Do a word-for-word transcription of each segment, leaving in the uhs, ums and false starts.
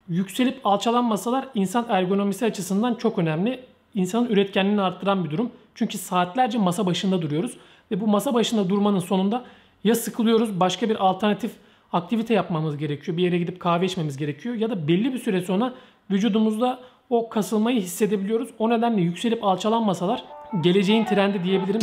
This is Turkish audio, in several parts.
Yükselip alçalan masalar insan ergonomisi açısından çok önemli. İnsanın üretkenliğini arttıran bir durum. Çünkü saatlerce masa başında duruyoruz. Ve bu masa başında durmanın sonunda ya sıkılıyoruz, başka bir alternatif aktivite yapmamız gerekiyor. Bir yere gidip kahve içmemiz gerekiyor. Ya da belli bir süre sonra vücudumuzda o kasılmayı hissedebiliyoruz. O nedenle yükselip alçalan masalar geleceğin trendi diyebilirim.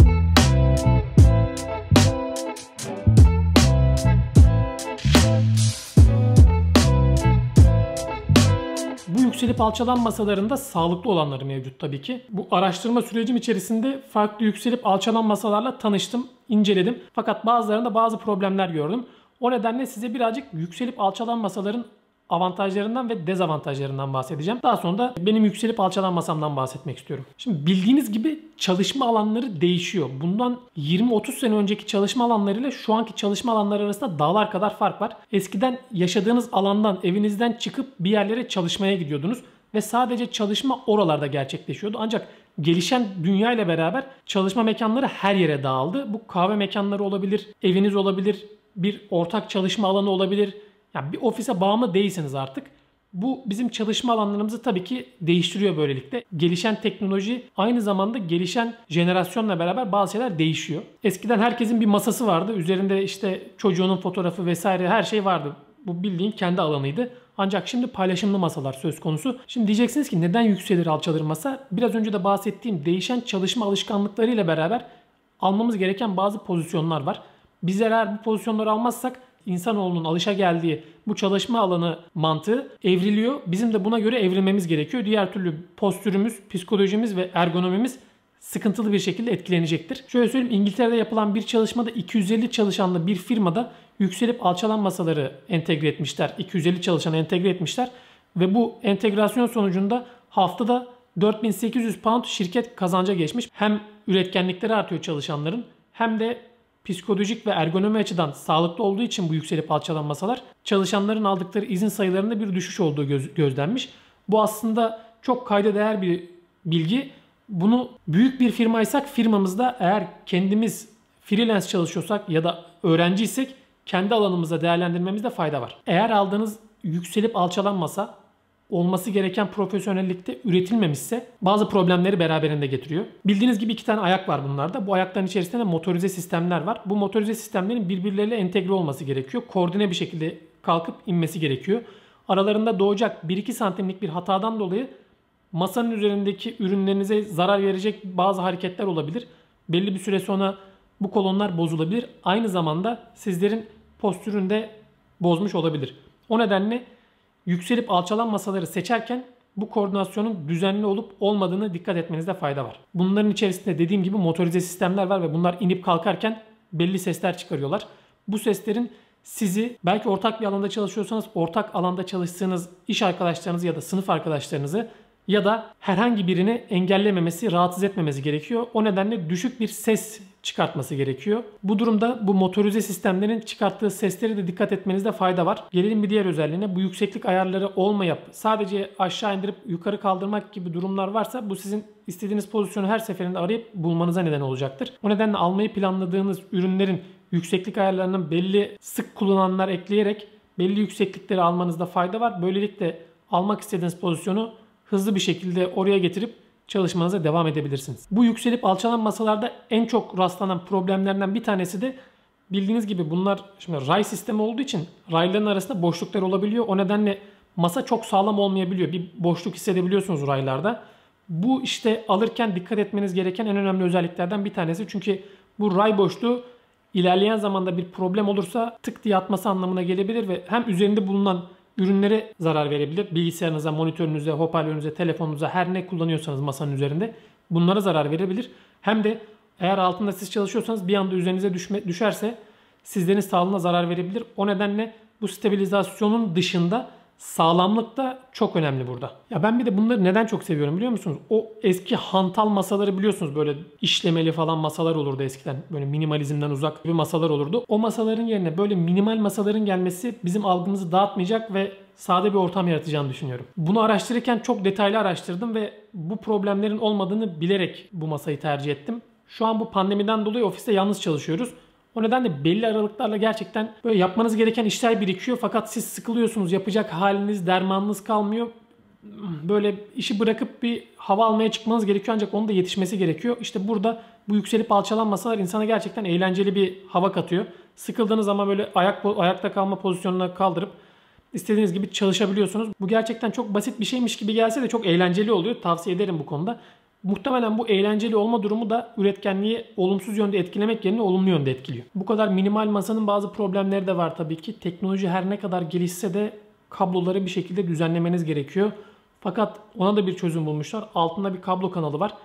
Bu yükselip alçalan masalarında sağlıklı olanları mevcut tabii ki. Bu araştırma sürecim içerisinde farklı yükselip alçalan masalarla tanıştım, inceledim. Fakat bazılarında bazı problemler gördüm. O nedenle size birazcık yükselip alçalan masaların avantajlarından ve dezavantajlarından bahsedeceğim. Daha sonra da benim yükselip alçalan masamdan bahsetmek istiyorum. Şimdi bildiğiniz gibi çalışma alanları değişiyor. Bundan yirmi otuz sene önceki çalışma alanlarıyla şu anki çalışma alanları arasında dağlar kadar fark var. Eskiden yaşadığınız alandan, evinizden çıkıp bir yerlere çalışmaya gidiyordunuz ve sadece çalışma oralarda gerçekleşiyordu. Ancak gelişen dünya ile beraber çalışma mekanları her yere dağıldı. Bu kahve mekanları olabilir, eviniz olabilir, bir ortak çalışma alanı olabilir. Yani bir ofise bağımlı değilsiniz artık. Bu bizim çalışma alanlarımızı tabii ki değiştiriyor böylelikle. Gelişen teknoloji aynı zamanda gelişen jenerasyonla beraber bazı şeyler değişiyor. Eskiden herkesin bir masası vardı. Üzerinde işte çocuğunun fotoğrafı vesaire her şey vardı. Bu bildiğin kendi alanıydı. Ancak şimdi paylaşımlı masalar söz konusu. Şimdi diyeceksiniz ki neden yükselir alçalır masa? Biraz önce de bahsettiğim değişen çalışma alışkanlıklarıyla beraber almamız gereken bazı pozisyonlar var. Bizler eğer bu pozisyonları almazsak İnsanoğlunun alışageldiği bu çalışma alanı mantığı evriliyor. Bizim de buna göre evrilmemiz gerekiyor. Diğer türlü postürümüz, psikolojimiz ve ergonomimiz sıkıntılı bir şekilde etkilenecektir. Şöyle söyleyeyim, İngiltere'de yapılan bir çalışmada iki yüz elli çalışanlı bir firmada yükselip alçalan masaları entegre etmişler. iki yüz elli çalışanı entegre etmişler ve bu entegrasyon sonucunda haftada dört bin sekiz yüz pound şirket kazanca geçmiş. Hem üretkenlikleri artıyor çalışanların hem de psikolojik ve ergonomi açıdan sağlıklı olduğu için bu yükselip alçalan masalar çalışanların aldıkları izin sayılarında bir düşüş olduğu göz, gözlenmiş. Bu aslında çok kayda değer bir bilgi. Bunu büyük bir firmaysak firmamızda eğer kendimiz freelance çalışıyorsak ya da öğrenciysek kendi alanımıza değerlendirmemizde fayda var. Eğer aldığınız yükselip alçalan masa olması gereken profesyonellikte üretilmemişse bazı problemleri beraberinde getiriyor. Bildiğiniz gibi iki tane ayak var bunlarda. Bu ayakların içerisinde de motorize sistemler var. Bu motorize sistemlerin birbirleriyle entegre olması gerekiyor. Koordine bir şekilde kalkıp inmesi gerekiyor. Aralarında doğacak bir iki santimlik bir hatadan dolayı masanın üzerindeki ürünlerinize zarar verecek bazı hareketler olabilir. Belli bir süre sonra bu kolonlar bozulabilir. Aynı zamanda sizlerin postürünü de bozmuş olabilir. O nedenle yükselip alçalan masaları seçerken bu koordinasyonun düzenli olup olmadığını dikkat etmenizde fayda var. Bunların içerisinde dediğim gibi motorize sistemler var ve bunlar inip kalkarken belli sesler çıkarıyorlar. Bu seslerin sizi belki ortak bir alanda çalışıyorsanız ortak alanda çalıştığınız iş arkadaşlarınızı ya da sınıf arkadaşlarınızı ya da herhangi birini engellememesi, rahatsız etmemesi gerekiyor. O nedenle düşük bir ses çıkartması gerekiyor. Bu durumda bu motorize sistemlerin çıkarttığı sesleri de dikkat etmenizde fayda var. Gelelim bir diğer özelliğine. Bu yükseklik ayarları olmayıp sadece aşağı indirip yukarı kaldırmak gibi durumlar varsa bu sizin istediğiniz pozisyonu her seferinde arayıp bulmanıza neden olacaktır. O nedenle almayı planladığınız ürünlerin yükseklik ayarlarının belli sık kullananlar ekleyerek belli yükseklikleri almanızda fayda var. Böylelikle almak istediğiniz pozisyonu hızlı bir şekilde oraya getirip çalışmanıza devam edebilirsiniz. Bu yükselip alçalan masalarda en çok rastlanan problemlerden bir tanesi de bildiğiniz gibi bunlar şimdi ray sistemi olduğu için rayların arasında boşluklar olabiliyor. O nedenle masa çok sağlam olmayabiliyor. Bir boşluk hissedebiliyorsunuz raylarda. Bu işte alırken dikkat etmeniz gereken en önemli özelliklerden bir tanesi. Çünkü bu ray boşluğu ilerleyen zamanda bir problem olursa tık diye atması anlamına gelebilir ve hem üzerinde bulunan ürünlere zarar verebilir. Bilgisayarınıza, monitörünüze, hoparlörünüze, telefonunuza her ne kullanıyorsanız masanın üzerinde bunlara zarar verebilir. Hem de eğer altında siz çalışıyorsanız bir anda üzerinize düşme, düşerse sizlerin sağlığına zarar verebilir. O nedenle bu stabilizasyonun dışında sağlamlık da çok önemli burada. Ya ben bir de bunları neden çok seviyorum biliyor musunuz? O eski hantal masaları biliyorsunuz, böyle işlemeli falan masalar olurdu eskiden. Böyle minimalizmden uzak bir masalar olurdu. O masaların yerine böyle minimal masaların gelmesi bizim algımızı dağıtmayacak ve sade bir ortam yaratacağını düşünüyorum. Bunu araştırırken çok detaylı araştırdım ve bu problemlerin olmadığını bilerek bu masayı tercih ettim. Şu an bu pandemiden dolayı ofiste yalnız çalışıyoruz. O nedenle belli aralıklarla gerçekten böyle yapmanız gereken işler birikiyor. Fakat siz sıkılıyorsunuz. Yapacak haliniz, dermanınız kalmıyor. Böyle işi bırakıp bir hava almaya çıkmanız gerekiyor ancak onun da yetişmesi gerekiyor. İşte burada bu yükselip alçalan masalar insana gerçekten eğlenceli bir hava katıyor. Sıkıldığınız zaman böyle ayak ayakta kalma pozisyonuna kaldırıp istediğiniz gibi çalışabiliyorsunuz. Bu gerçekten çok basit bir şeymiş gibi gelse de çok eğlenceli oluyor. Tavsiye ederim bu konuda. Muhtemelen bu eğlenceli olma durumu da üretkenliği olumsuz yönde etkilemek yerine olumlu yönde etkiliyor. Bu kadar minimal masanın bazı problemleri de var tabii ki. Teknoloji her ne kadar gelişse de kabloları bir şekilde düzenlemeniz gerekiyor. Fakat ona da bir çözüm bulmuşlar. Altında bir kablo kanalı var.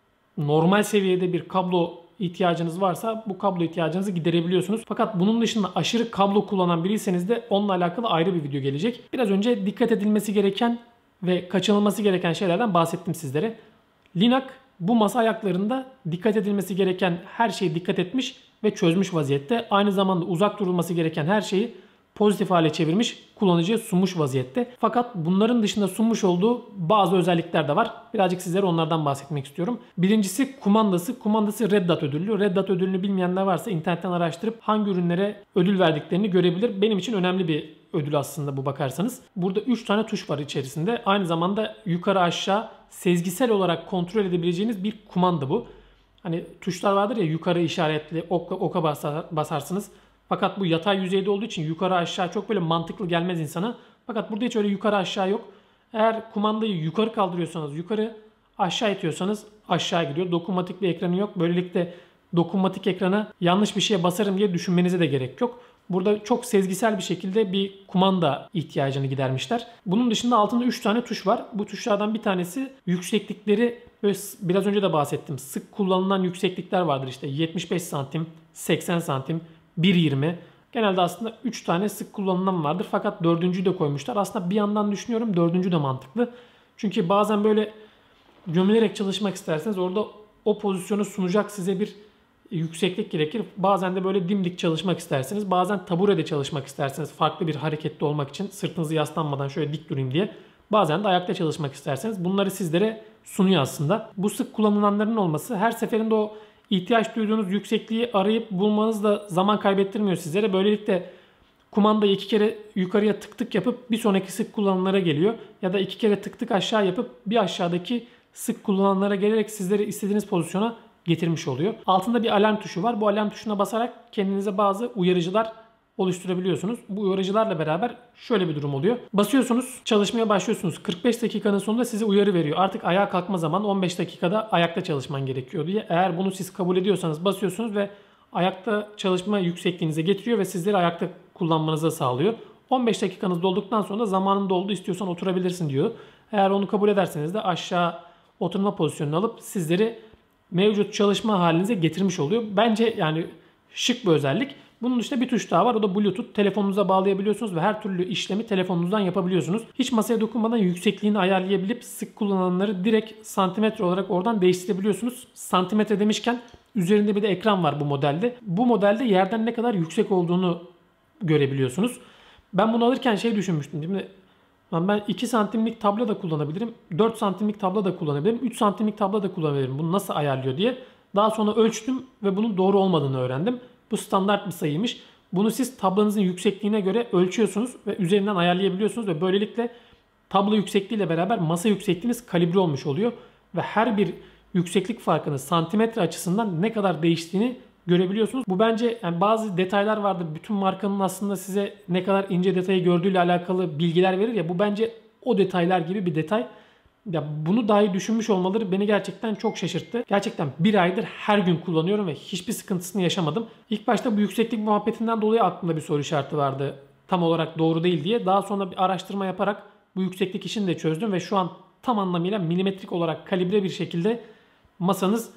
Normal seviyede bir kablo ihtiyacınız varsa bu kablo ihtiyacınızı giderebiliyorsunuz. Fakat bunun dışında aşırı kablo kullanan biriyseniz de onunla alakalı ayrı bir video gelecek. Biraz önce dikkat edilmesi gereken ve kaçınılması gereken şeylerden bahsettim sizlere. Linak bu masa ayaklarında dikkat edilmesi gereken her şeye dikkat etmiş ve çözmüş vaziyette. Aynı zamanda uzak durulması gereken her şeyi pozitif hale çevirmiş, kullanıcıya sunmuş vaziyette. Fakat bunların dışında sunmuş olduğu bazı özellikler de var. Birazcık sizlere onlardan bahsetmek istiyorum. Birincisi kumandası. Kumandası Red Dot ödüllü. Red Dot ödülünü bilmeyenler varsa internetten araştırıp hangi ürünlere ödül verdiklerini görebilir. Benim için önemli bir ödül aslında bu bakarsanız. Burada üç tane tuş var içerisinde. Aynı zamanda yukarı aşağı sezgisel olarak kontrol edebileceğiniz bir kumanda bu. Hani tuşlar vardır ya, yukarı işaretli oka, oka basar, basarsınız. Fakat bu yatay yüzeyde olduğu için yukarı aşağı çok böyle mantıklı gelmez insana. Fakat burada hiç öyle yukarı aşağı yok. Eğer kumandayı yukarı kaldırıyorsanız yukarı, aşağı itiyorsanız aşağı gidiyor. Dokunmatik bir ekranı yok. Böylelikle dokunmatik ekrana yanlış bir şeye basarım diye düşünmenize de gerek yok. Burada çok sezgisel bir şekilde bir kumanda ihtiyacını gidermişler. Bunun dışında altında üç tane tuş var. Bu tuşlardan bir tanesi yükseklikleri, böyle biraz önce de bahsettim. Sık kullanılan yükseklikler vardır işte yetmiş beş santim, seksen santim, bir yirmi. Genelde aslında üç tane sık kullanılan vardır. Fakat dördüncüyü de koymuşlar. Aslında bir yandan düşünüyorum dördüncü de mantıklı. Çünkü bazen böyle gömülerek çalışmak isterseniz orada o pozisyonu sunacak size bir yükseklik gerekir. Bazen de böyle dimdik çalışmak istersiniz. Bazen taburede çalışmak isterseniz farklı bir harekette olmak için sırtınızı yaslanmadan şöyle dik durayım diye. Bazen de ayakta çalışmak isterseniz bunları sizlere sunuyor aslında. Bu sık kullanılanların olması her seferinde o ihtiyaç duyduğunuz yüksekliği arayıp bulmanız da zaman kaybettirmiyor sizlere. Böylelikle kumandayı iki kere yukarıya tık tık yapıp bir sonraki sık kullananlara geliyor. Ya da iki kere tık tık aşağı yapıp bir aşağıdaki sık kullananlara gelerek sizleri istediğiniz pozisyona getirmiş oluyor. Altında bir alarm tuşu var. Bu alarm tuşuna basarak kendinize bazı uyarıcılar oluşturabiliyorsunuz. Bu uyarıcılarla beraber şöyle bir durum oluyor. Basıyorsunuz, çalışmaya başlıyorsunuz. kırk beş dakikanın sonunda size uyarı veriyor. Artık ayağa kalkma zamanı, on beş dakikada ayakta çalışman gerekiyor diye. Eğer bunu siz kabul ediyorsanız basıyorsunuz ve ayakta çalışma yüksekliğinize getiriyor ve sizleri ayakta kullanmanızı sağlıyor. on beş dakikanız dolduktan sonra zamanın doldu, istiyorsan oturabilirsin diyor. Eğer onu kabul ederseniz de aşağı oturma pozisyonunu alıp sizleri mevcut çalışma halinize getirmiş oluyor. Bence yani şık bir özellik. Bunun dışında bir tuş daha var. O da Bluetooth. Telefonunuza bağlayabiliyorsunuz ve her türlü işlemi telefonunuzdan yapabiliyorsunuz. Hiç masaya dokunmadan yüksekliğini ayarlayabilip sık kullananları direkt santimetre olarak oradan değiştirebiliyorsunuz. Santimetre demişken üzerinde bir de ekran var bu modelde. Bu modelde yerden ne kadar yüksek olduğunu görebiliyorsunuz. Ben bunu alırken şey düşünmüştüm. Şimdi ben iki santimlik tablo da kullanabilirim. dört santimlik tablo da kullanabilirim. üç santimlik tablo da kullanabilirim. Bunu nasıl ayarlıyor diye. Daha sonra ölçtüm ve bunun doğru olmadığını öğrendim. Bu standart bir sayıymış. Bunu siz tablanızın yüksekliğine göre ölçüyorsunuz ve üzerinden ayarlayabiliyorsunuz ve böylelikle tablo yüksekliğiyle beraber masa yüksekliğiniz kalibre olmuş oluyor ve her bir yükseklik farkını santimetre açısından ne kadar değiştiğini görebiliyorsunuz. Bu bence yani bazı detaylar vardır. Bütün markanın aslında size ne kadar ince detayı gördüğüyle alakalı bilgiler verir ya. Bu bence o detaylar gibi bir detay. Ya bunu dahi düşünmüş olmaları beni gerçekten çok şaşırttı. Gerçekten bir aydır her gün kullanıyorum ve hiçbir sıkıntısını yaşamadım. İlk başta bu yükseklik muhabbetinden dolayı aklımda bir soru işareti vardı. Tam olarak doğru değil diye. Daha sonra bir araştırma yaparak bu yükseklik işini de çözdüm ve şu an tam anlamıyla milimetrik olarak kalibre bir şekilde masanız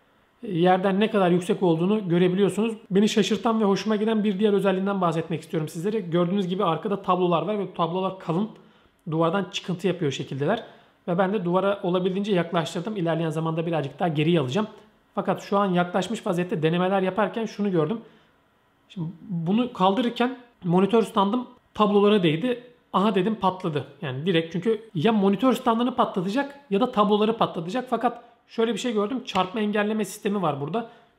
yerden ne kadar yüksek olduğunu görebiliyorsunuz. Beni şaşırtan ve hoşuma giden bir diğer özelliğinden bahsetmek istiyorum sizlere. Gördüğünüz gibi arkada tablolar var ve bu tablolar kalın. Duvardan çıkıntı yapıyor şekildeler. Ve ben de duvara olabildiğince yaklaştırdım. İlerleyen zamanda birazcık daha geriye alacağım. Fakat şu an yaklaşmış vaziyette denemeler yaparken şunu gördüm. Şimdi bunu kaldırırken monitör standım tablolara değdi. Aha dedim patladı. Yani direkt, çünkü ya monitör standını patlatacak ya da tabloları patlatacak. Fakat şöyle bir şey gördüm. Çarpma engelleme sistemi var burada.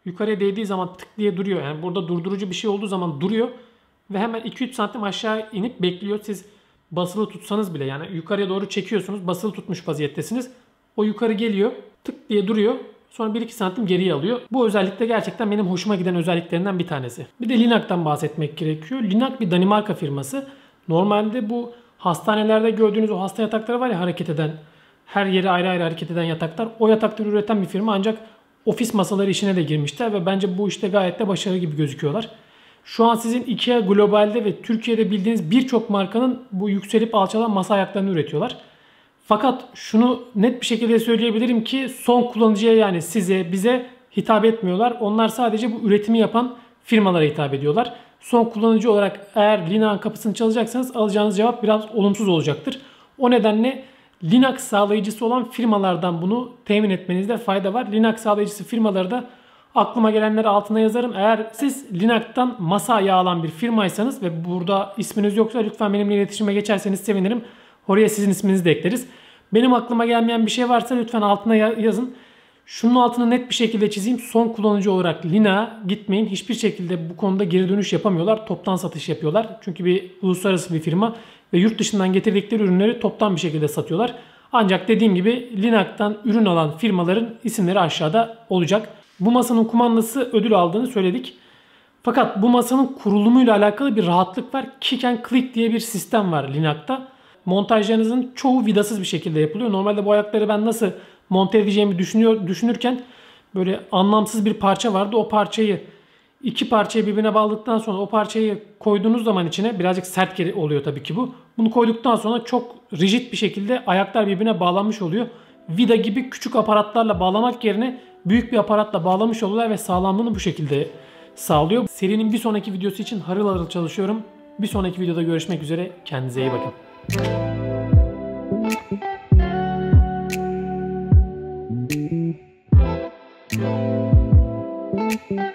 yukarıya değdiği zaman tık diye duruyor. Yani burada durdurucu bir şey olduğu zaman duruyor ve hemen iki üç santim aşağı inip bekliyor. Siz basılı tutsanız bile, yani yukarıya doğru çekiyorsunuz, basılı tutmuş vaziyettesiniz. O yukarı geliyor, tık diye duruyor. Sonra bir iki santim geriye alıyor. Bu özellik de gerçekten benim hoşuma giden özelliklerinden bir tanesi. Bir de Linak'tan bahsetmek gerekiyor. Linak bir Danimarka firması. Normalde bu hastanelerde gördüğünüz o hasta yatakları var ya, hareket eden, her yeri ayrı ayrı hareket eden yataklar. O yatakları üreten bir firma, ancak ofis masaları işine de girmişler ve bence bu işte gayet de başarılı gibi gözüküyorlar. Şu an sizin IKEA globalde ve Türkiye'de bildiğiniz birçok markanın bu yükselip alçalan masa ayaklarını üretiyorlar. Fakat şunu net bir şekilde söyleyebilirim ki son kullanıcıya, yani size, bize hitap etmiyorlar. Onlar sadece bu üretimi yapan firmalara hitap ediyorlar. Son kullanıcı olarak eğer Linak'ın kapısını çalacaksanız alacağınız cevap biraz olumsuz olacaktır. O nedenle Linux sağlayıcısı olan firmalardan bunu temin etmenizde fayda var. Linux sağlayıcısı firmaları da aklıma gelenleri altına yazarım. Eğer siz Linux'tan masa ayağı alan bir firmaysanız ve burada isminiz yoksa lütfen benimle iletişime geçerseniz sevinirim. Oraya sizin isminizi de ekleriz. Benim aklıma gelmeyen bir şey varsa lütfen altına yazın. Şunun altını net bir şekilde çizeyim. Son kullanıcı olarak Linux'a gitmeyin. Hiçbir şekilde bu konuda geri dönüş yapamıyorlar. Toptan satış yapıyorlar. Çünkü bir uluslararası bir firma ve yurt dışından getirdikleri ürünleri toptan bir şekilde satıyorlar. Ancak dediğim gibi Linux'tan ürün alan firmaların isimleri aşağıda olacak. Bu masanın kumandası ödül aldığını söyledik. Fakat bu masanın kurulumuyla alakalı bir rahatlık var. Kick and click diye bir sistem var Linux'ta. Montajlarınızın çoğu vidasız bir şekilde yapılıyor. Normalde bu ayakları ben nasıl monte edeceğimi düşünüyor, düşünürken böyle anlamsız bir parça vardı. O parçayı, iki parçayı birbirine bağladıktan sonra o parçayı koyduğunuz zaman içine, birazcık sert geri oluyor tabii ki bu. Bunu koyduktan sonra çok rigid bir şekilde ayaklar birbirine bağlanmış oluyor. Vida gibi küçük aparatlarla bağlamak yerine büyük bir aparatla bağlamış oluyorlar ve sağlamlığını bu şekilde sağlıyor. Serinin bir sonraki videosu için harıl harıl çalışıyorum. Bir sonraki videoda görüşmek üzere. Kendinize iyi bakın. Thank you.